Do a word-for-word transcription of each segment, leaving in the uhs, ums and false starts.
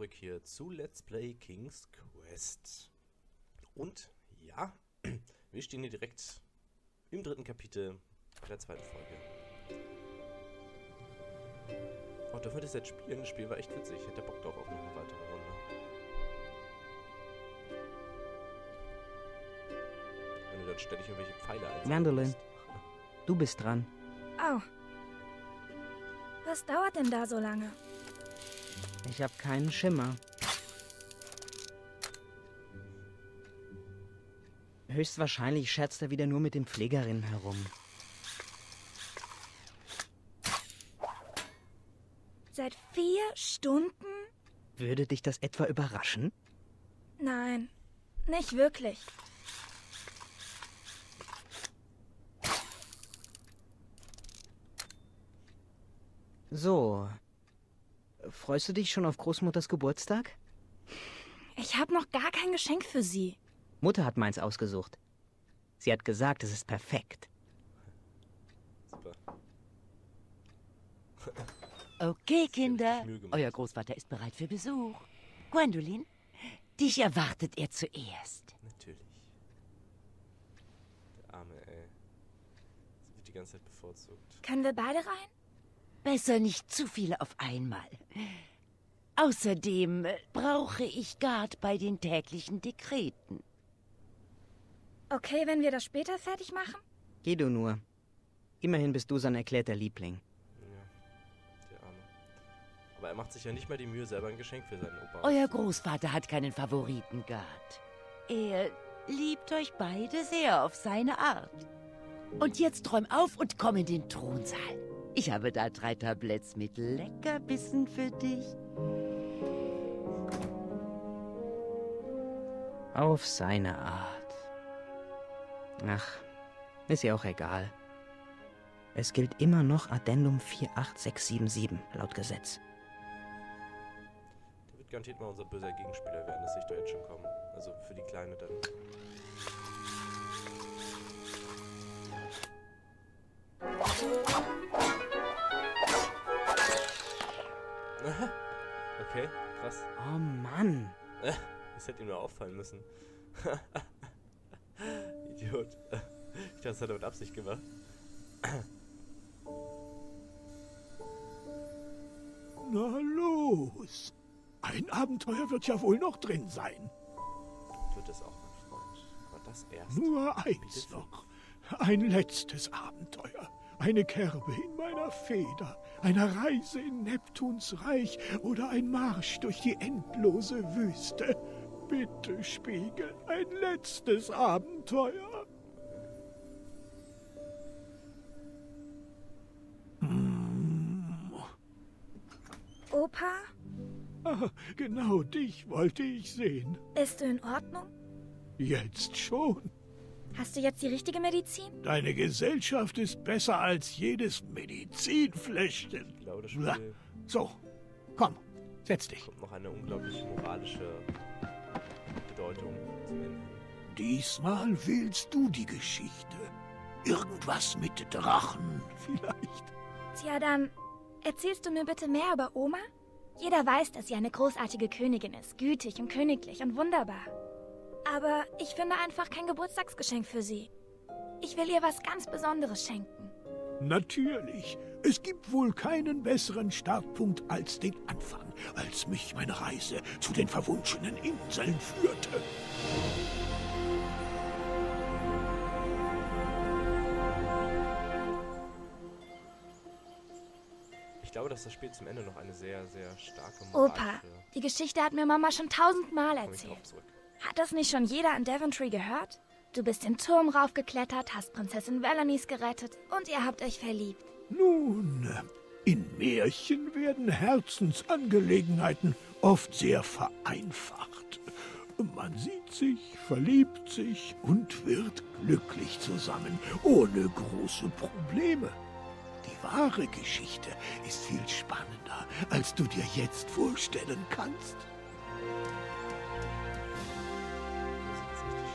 zurück hier zu Let's Play King's Quest. Und ja, wir stehen hier direkt im dritten Kapitel der zweiten Folge. Oh, dürfen wir das jetzt spielen? Das Spiel war echt witzig. Ich hätte Bock drauf auf noch eine weitere Runde. Wenn du dann ständig irgendwelche Pfeile einsetzt. Gwendolyn, du bist dran. Oh. Was dauert denn da so lange? Ich habe keinen Schimmer. Höchstwahrscheinlich scherzt er wieder nur mit den Pflegerinnen herum. Seit vier Stunden? Würde dich das etwa überraschen? Nein, nicht wirklich. So. Freust du dich schon auf Großmutters Geburtstag? Ich habe noch gar kein Geschenk für sie. Mutter hat meins ausgesucht. Sie hat gesagt, es ist perfekt. Super. Okay, Kinder. Mühe gemacht. Euer Großvater ist bereit für Besuch. Gwendolyn, dich erwartet er zuerst. Natürlich. Der Arme, ey. Sie wird die ganze Zeit bevorzugt. Können wir beide rein? Besser nicht zu viele auf einmal. Außerdem äh, brauche ich Gard bei den täglichen Dekreten. Okay, wenn wir das später fertig machen? Geh du nur. Immerhin bist du sein erklärter Liebling. Ja, der Arme. Aber er macht sich ja nicht mal die Mühe, selber ein Geschenk für seinen Opa Euer auszusuchen. Großvater hat keinen Favoriten, Gard. Er liebt euch beide sehr auf seine Art. Und jetzt räum auf und komm in den Thronsaal. Ich habe da drei Tabletts mit Leckerbissen für dich. Auf seine Art. Ach, ist ja auch egal. Es gilt immer noch Addendum vier acht sechs sieben sieben, laut Gesetz. Der wird garantiert mal unser böser Gegenspieler werden, das sehe ich doch jetzt schon kommen. Also für die Kleine dann. Okay, krass. Oh Mann. Das hätte ihm nur auffallen müssen. Idiot. Ich dachte, das hat er mit Absicht gemacht. Na los. Ein Abenteuer wird ja wohl noch drin sein. Wird es auch, mein Freund. Aber das erst. Nur eins noch. Ein letztes Abenteuer. Eine Kerbe in meiner Feder. Eine Reise in Neptuns Reich oder ein Marsch durch die endlose Wüste. Bitte, Spiegel, ein letztes Abenteuer. Opa, Ah, genau dich wollte ich sehen. bist du in Ordnung? Jetzt schon. Hast du jetzt die richtige Medizin? Deine Gesellschaft ist besser als jedes Medizinfläschchen. Ich glaube, das Na, Spiel so, komm, setz dich. kommt noch eine unglaublich moralische Bedeutung zum Ende. Diesmal wählst du die Geschichte. Irgendwas mit Drachen vielleicht. Tja, dann erzählst du mir bitte mehr über Oma? Jeder weiß, dass sie eine großartige Königin ist, gütig und königlich und wunderbar. Aber ich finde einfach kein Geburtstagsgeschenk für sie. Ich will ihr was ganz Besonderes schenken. Natürlich. Es gibt wohl keinen besseren Startpunkt als den Anfang, als mich meine Reise zu den verwunschenen Inseln führte. Ich glaube, dass das Spiel zum Ende noch eine sehr, sehr starke Opa, moralische die Geschichte hat mir Mama schon tausendmal Komm ich erzählt. drauf zurück. Hat das nicht schon jeder an Daventry gehört? Du bist den Turm raufgeklettert, hast Prinzessin Valanice gerettet und ihr habt euch verliebt. Nun, in Märchen werden Herzensangelegenheiten oft sehr vereinfacht. Man sieht sich, verliebt sich und wird glücklich zusammen, ohne große Probleme. Die wahre Geschichte ist viel spannender, als du dir jetzt vorstellen kannst. Das ist richtig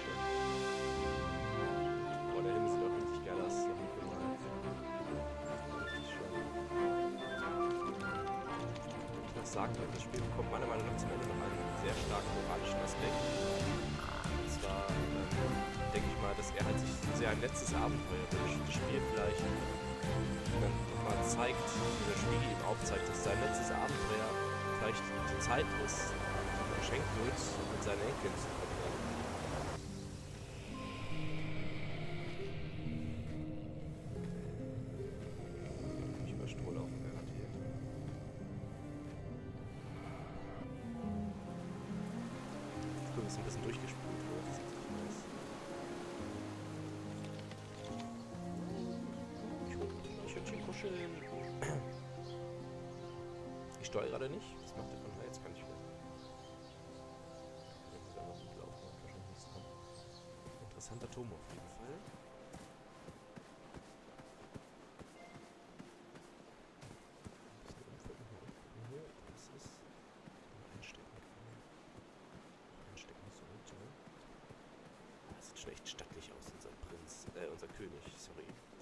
schön. Boah, der Himmel sieht auch richtig geil aus. So richtig schön. sagen wird, das Spiel bekommt meiner Meinung nach zum Ende noch einen sehr starken moralischen Aspekt. Und zwar ähm, denke ich mal, dass er halt sich sehr ein letztes Abenteuer wünscht. Das Spiel vielleicht dann nochmal zeigt, dieser Spiegel ihm aufzeigt, dass sein letztes Abenteuer vielleicht die Zeit ist, die ihm geschenkt wird, mit seinen Enkeln zu verbringen. Ich über Stroh laufen garantiert. Du bist ein bisschen durchgespult, oder? Das sieht nicht nice. Ich würde hier kuscheln. Ich steuere gerade nicht. Das macht er von mir. Jetzt kann ich wieder. Ich muss einfach gut laufen. Wahrscheinlich nichts kommen. Interessanter Turm auf jeden Fall. Ein bisschen umfüllen hier. Das ist. Einstecken kann. Einstecken sollte. Das sieht schon echt stattlich aus, unser Prinz. Äh, unser König, sorry.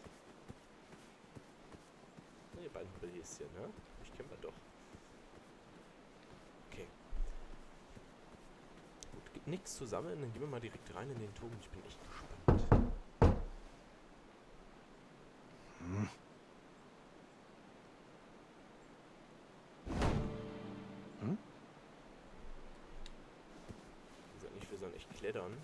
Ne, beiden Brillies, ne? Ich kenne man doch. Okay. Gut, gibt nichts zu sammeln, dann gehen wir mal direkt rein in den Turm. Ich bin echt gespannt. Hm. Hm? Wie gesagt, nicht, wir sollen echt klettern.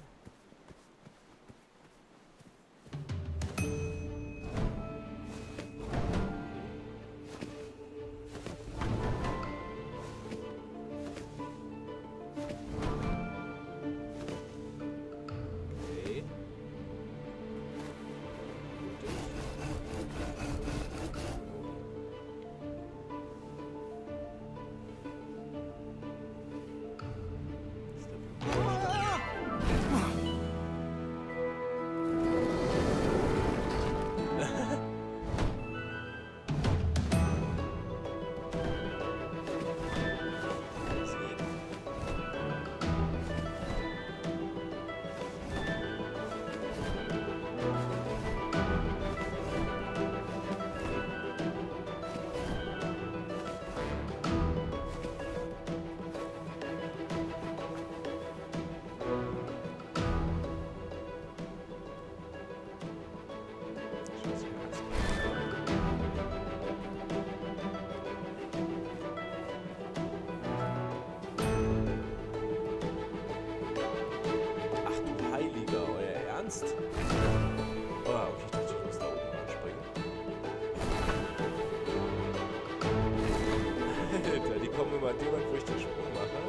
Immer dem, wo ich den Sprung mache.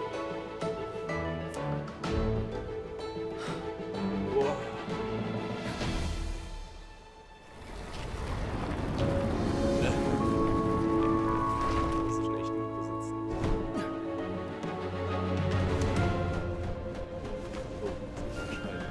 Boah. Das ist schon echt gut besitzen. Oh, das ist ein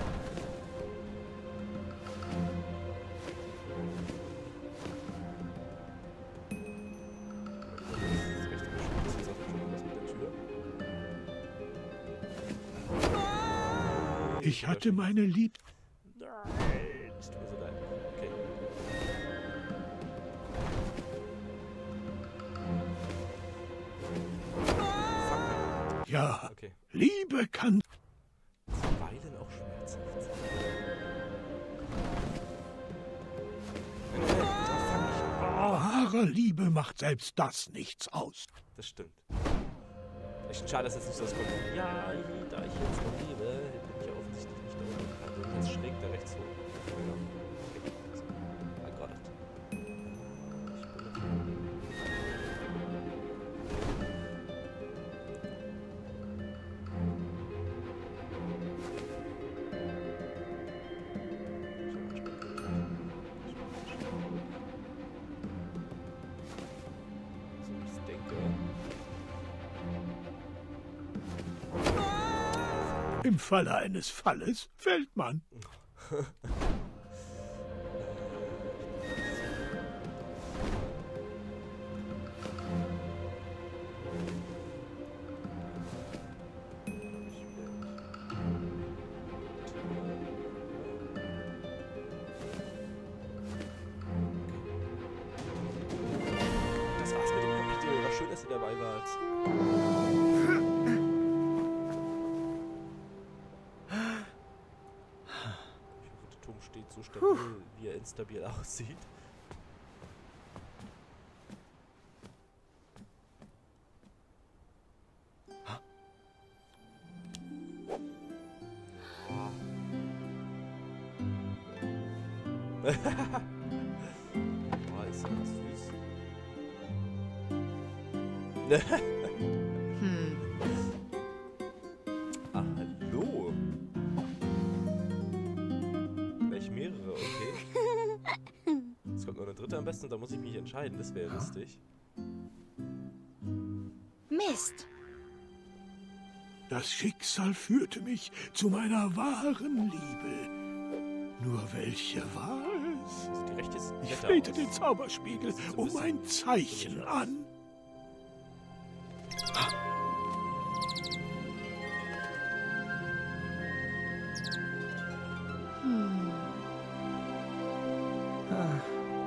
Ich hatte meine Lieb... Nein, es tut mir so leid. Okay. Fuck. Ja, Okay. Liebe kann... Zuweilen auch schmerzhaft sein. Nein, nein, nein. Oh, fang nicht. Wahre Liebe macht selbst das nichts aus. Das stimmt. Echt schade, dass jetzt nicht so das kommt. Ja, da ich jetzt noch lebe, bin ich ja offensichtlich nicht da unten. Also jetzt schräg da rechts hoch. Genau. Okay. So. I got it. So, ich denke. Im Falle eines Falles fällt man. ihr dabei wart. Ich hoffe, der Turm steht so stabil, wie er instabil aussieht. Boah, ist das süß. Hm. Ah, hallo. Gleich mehrere, okay. Es kommt noch eine dritte am besten und da muss ich mich entscheiden. Das wäre lustig. Mist. Das Schicksal führte mich zu meiner wahren Liebe. Nur welche war es? Also die rechte ist Ich netter flehte aus. den Zauberspiegel Das sieht so ein um bisschen ein Zeichen komisch aus. an. Ah.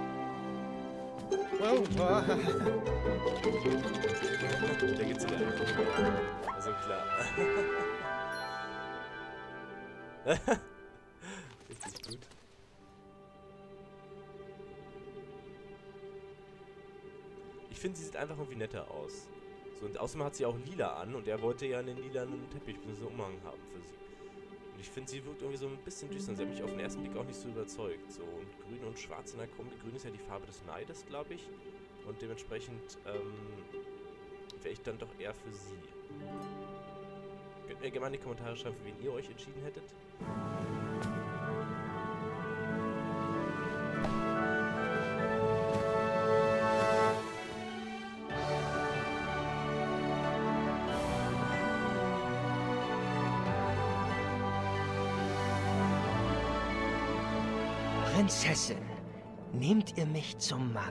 Der geht's wieder einfach. Also klar. Richtig gut. Ich finde, sie sieht einfach irgendwie netter aus. So, und außerdem hat sie auch lila an und er wollte ja einen lilanen Teppich bzw. Umhang haben für sie. Und ich finde, sie wirkt irgendwie so ein bisschen düster. Sie hat mich auf den ersten Blick auch nicht so überzeugt. So, und grün und schwarz in der Kombi. Grün ist ja die Farbe des Neides, glaube ich. Und dementsprechend ähm, wäre ich dann doch eher für sie. Könnt mir gerne mal in die Kommentare schreiben, für wen ihr euch entschieden hättet. Prinzessin, nehmt ihr mich zum Mann?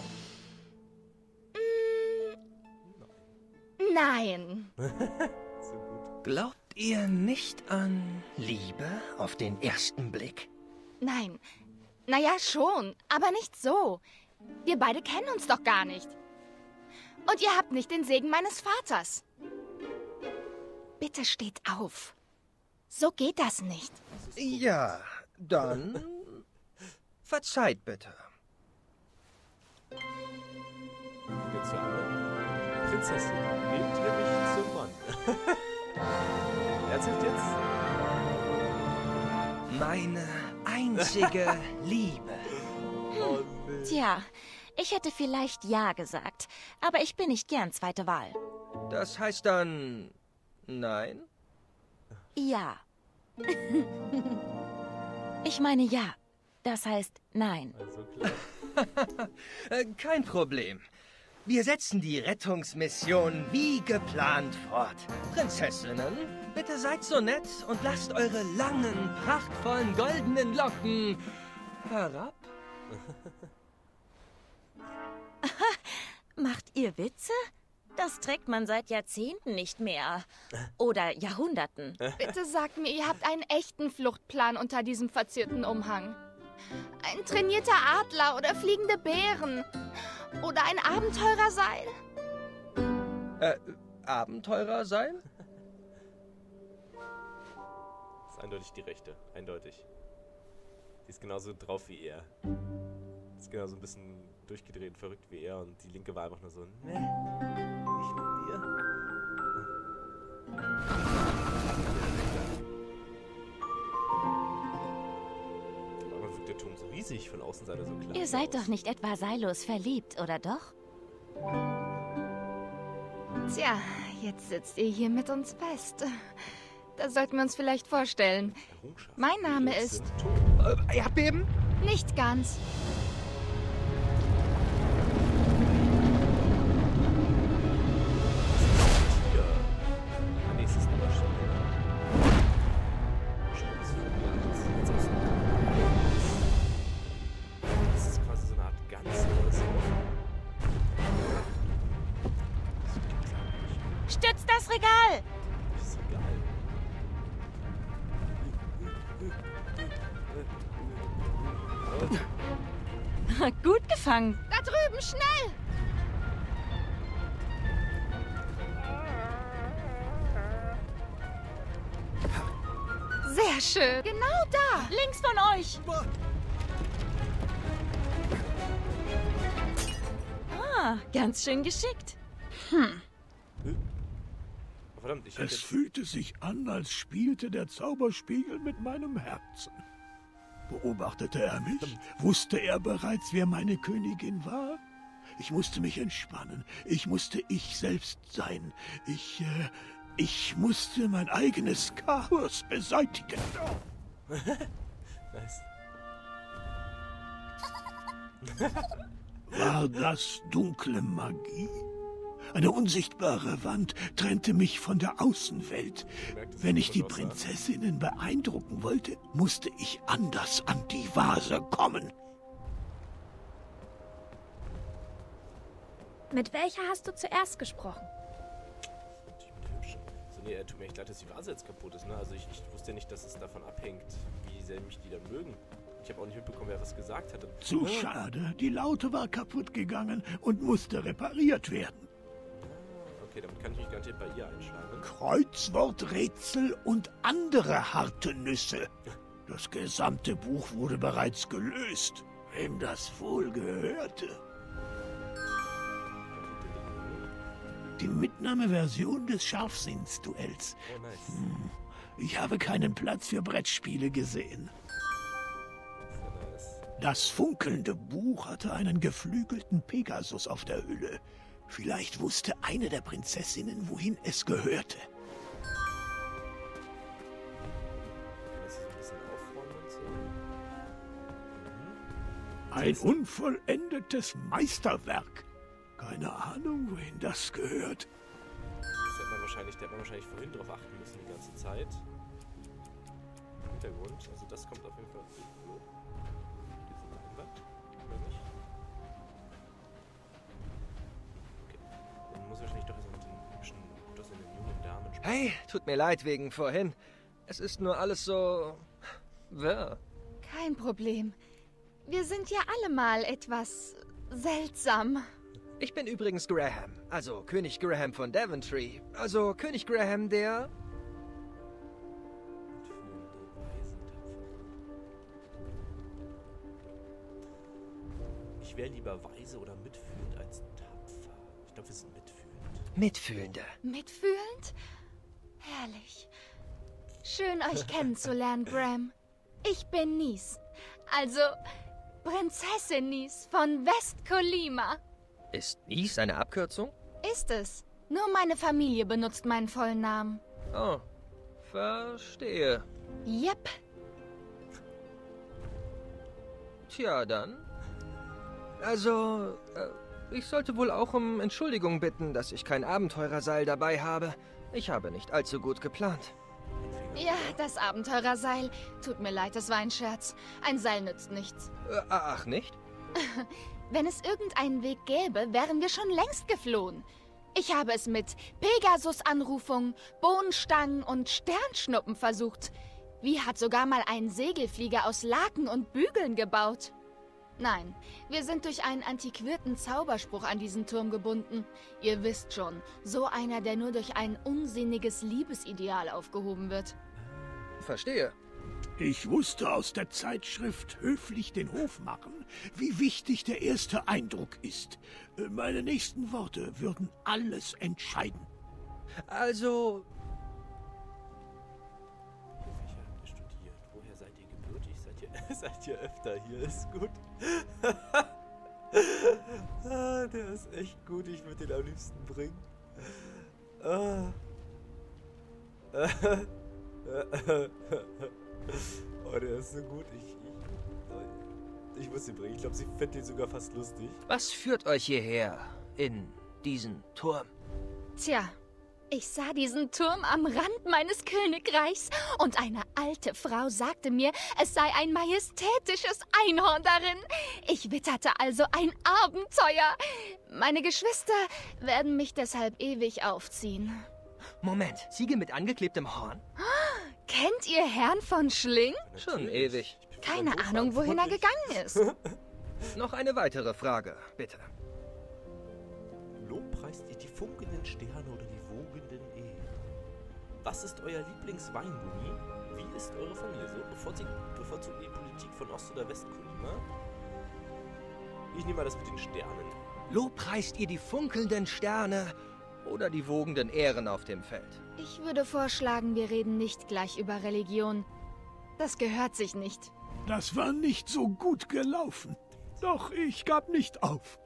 Nein. So gut. Glaubt ihr nicht an Liebe auf den ersten Blick? Nein. Naja, schon, aber nicht so. Wir beide kennen uns doch gar nicht. Und ihr habt nicht den Segen meines Vaters. Bitte steht auf. So geht das nicht. Ja, dann verzeiht bitte. Jetzt zur anderen. Prinzessin, nehmt ihr mich zum Mann? Erzählt jetzt? Meine einzige Liebe. Oh, nee. Tja, ich hätte vielleicht ja gesagt, aber ich bin nicht gern zweite Wahl. Das heißt dann nein? Ja. Ich meine ja. Das heißt nein. Also klar. Äh, Kein Problem. Wir setzen die Rettungsmission wie geplant fort. Prinzessinnen, bitte seid so nett und lasst eure langen, prachtvollen, goldenen Locken herab. Macht ihr Witze? Das trägt man seit Jahrzehnten nicht mehr. Oder Jahrhunderten. Bitte sagt mir, ihr habt einen echten Fluchtplan unter diesem verzierten Umhang. Ein trainierter Adler oder fliegende Bären. Oder ein Abenteurerseil. Äh, Abenteurer sein? Das ist eindeutig die rechte. Eindeutig. Die ist genauso drauf wie er. Die ist genauso ein bisschen durchgedreht und verrückt wie er. Und die linke war einfach nur so, ne, nicht mit dir. Aber wirkt der Turm so riesig, von außen sah er so klein Ihr seid aus. doch nicht etwa seillos verliebt, oder doch? Tja, jetzt sitzt ihr hier mit uns fest. Das sollten wir uns vielleicht vorstellen. Errungenschaft. Mein Name Wir ist- sind tot. Äh, Erdbeben? Nicht ganz. Tier. Ah, nee, es ist eine Maschine. Schau, das ist jetzt aus dem- Das ist quasi so eine Art Gans oder so. Das gibt's eigentlich. Stützt das Regal! Das ist egal. Gut gefangen. Da drüben, schnell! Sehr schön. Genau da. Links von euch. Ah, ganz schön geschickt. Hm. Verdammt, ich hätte Es jetzt... fühlte sich an, als spielte der Zauberspiegel mit meinem Herzen. Beobachtete er mich? Wusste er bereits, wer meine Königin war? Ich musste mich entspannen. Ich musste ich selbst sein. Ich, äh, ich musste mein eigenes Chaos beseitigen. Nice. War das dunkle Magie? Eine unsichtbare Wand trennte mich von der Außenwelt. Wenn ich die Prinzessinnen beeindrucken wollte, musste ich anders an die Vase kommen. Mit welcher hast du zuerst gesprochen? Die mit der hübschen. So, nee, tut mir echt leid, dass die Vase jetzt kaputt ist, ne? Also ich, ich wusste ja nicht, dass es davon abhängt, wie sehr mich die dann mögen. Ich habe auch nicht mitbekommen, wer was gesagt hatte. Zu schade. Die Laute war kaputt gegangen und musste repariert werden. Okay, damit kann ich mich garantiert bei ihr einschlagen. Kreuzworträtsel und andere harte Nüsse. Das gesamte Buch wurde bereits gelöst. Wem das wohl gehörte? Die Mitnahmeversion des Scharfsinnsduells. Oh, nice. Hm, ich habe keinen Platz für Brettspiele gesehen. Sehr nice. Das funkelnde Buch hatte einen geflügelten Pegasus auf der Hülle. Vielleicht wusste eine der Prinzessinnen, wohin es gehörte. Kann ich sie so ein bisschen aufräumen und so? Mhm. Ein unvollendetes Meisterwerk. Keine Ahnung, wohin das gehört. Das hätte man wahrscheinlich, da hätte man wahrscheinlich vorhin drauf achten müssen die ganze Zeit. Hintergrund, also das kommt auf jeden Fall irgendwo. Diese Leinwand, oder nicht? Okay. Dann muss ich wahrscheinlich doch erstmal mit den hübschen, das in den jungen Damen sprechen. Hey, tut mir leid wegen vorhin. Es ist nur alles so... wirr. Kein Problem. Wir sind ja alle mal etwas seltsam. Ich bin übrigens Graham, also König Graham von Daventry. Also König Graham, der... Ich wäre lieber weise oder mitfühlend als tapfer. Ich glaube, wir sind mitfühlend. Mitfühlende. Mitfühlend? Herrlich. Schön, euch kennenzulernen, Bram. Ich bin Nis. Also, Prinzessin Nis von Westkolima. Ist Nis eine Abkürzung? Ist es. Nur meine Familie benutzt meinen vollen Namen. Oh, verstehe. Yep. Tja, dann. Also, äh, ich sollte wohl auch um Entschuldigung bitten, dass ich kein Abenteurerseil dabei habe. Ich habe nicht allzu gut geplant. Ja, das Abenteurerseil. Tut mir leid, das war ein Scherz. Ein Seil nützt nichts. Äh, ach, nicht? Wenn es irgendeinen Weg gäbe, wären wir schon längst geflohen. Ich habe es mit Pegasus-Anrufung, Bohnenstangen und Sternschnuppen versucht. Wie hat sogar mal ein Segelflieger aus Laken und Bügeln gebaut. Nein, wir sind durch einen antiquierten Zauberspruch an diesen Turm gebunden. Ihr wisst schon, so einer, der nur durch ein unsinniges Liebesideal aufgehoben wird. Verstehe. Ich wusste aus der Zeitschrift Höflich den Hof machen, wie wichtig der erste Eindruck ist. Meine nächsten Worte würden alles entscheiden. Also, Welche habt ihr studiert? Woher seid ihr gebürtig? Seid ihr, seid ihr öfter hier? Ist gut. Ah, der ist echt gut. Ich würde den am liebsten bringen. Ah. Oh, der ist so gut. Ich, ich, ich muss ihn bringen. Ich glaube, sie findet ihn sogar fast lustig. was führt euch hierher in diesen Turm? Tja, ich sah diesen Turm am Rand meines Königreichs und eine alte Frau sagte mir, es sei ein majestätisches Einhorn darin. Ich witterte also ein Abenteuer. Meine Geschwister werden mich deshalb ewig aufziehen. Moment, Ziege mit angeklebtem Horn? Kennt ihr Herrn von Schling? Schon Natürlich. ewig. Ich bin Keine voll doof Ahnung, wohin er verantwortlich. gegangen ist. Noch eine weitere Frage, bitte. Lobpreist ihr die funkenden Sterne oder die wogenden Ehen? Was ist euer Lieblingsweingummi? Wie ist eure Familie so? Bevorzugt, bevorzugt die Politik von Ost- oder West-Kulima? Ich nehme mal das mit den Sternen. Lobpreist ihr die funkelnden Sterne oder die wogenden Ähren auf dem Feld? Ich würde vorschlagen, wir reden nicht gleich über Religion. Das gehört sich nicht. Das war nicht so gut gelaufen. Doch ich gab nicht auf.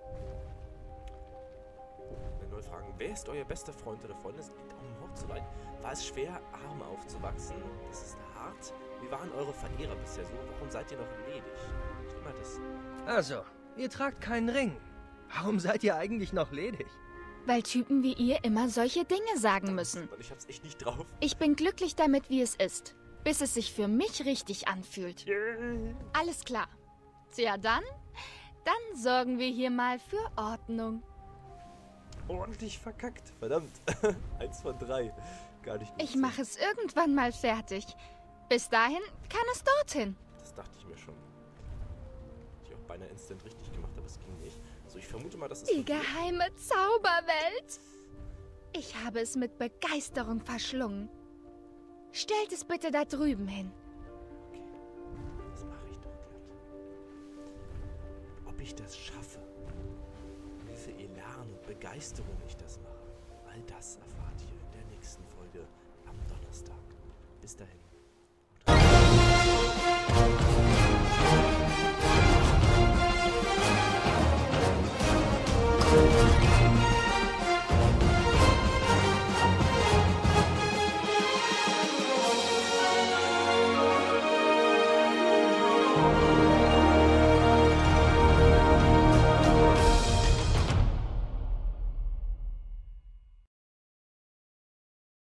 Wenn neue Fragen, wer ist euer bester Freund oder Freundin? Es geht um Mord zu leiden. War es schwer, arm aufzuwachsen? Das ist hart. Wie waren eure Verehrer bisher so? Warum seid ihr noch ledig? Ich nehme mal das. Also, ihr tragt keinen Ring. Warum seid ihr eigentlich noch ledig? Weil Typen wie ihr immer solche Dinge sagen müssen. Ich hab's echt nicht drauf. Ich bin glücklich damit, wie es ist. Bis es sich für mich richtig anfühlt. Alles klar. Tja, dann, dann sorgen wir hier mal für Ordnung. Ordentlich verkackt. Verdammt. Eins von drei. Gar nicht gut. Ich mache es irgendwann mal fertig. Bis dahin kann es dorthin. Das dachte ich mir schon. Ich auch beinahe instant richtig gemacht, aber es ging nicht. So, ich vermute mal, dass es... Die geheime Zauberwelt. Ich habe es mit Begeisterung verschlungen. Stellt es bitte da drüben hin. Okay, das mache ich doch glatt. Ob ich das schaffe, wie viel Elan und Begeisterung ich das mache, all das erfahrt ihr in der nächsten Folge am Donnerstag. Bis dahin.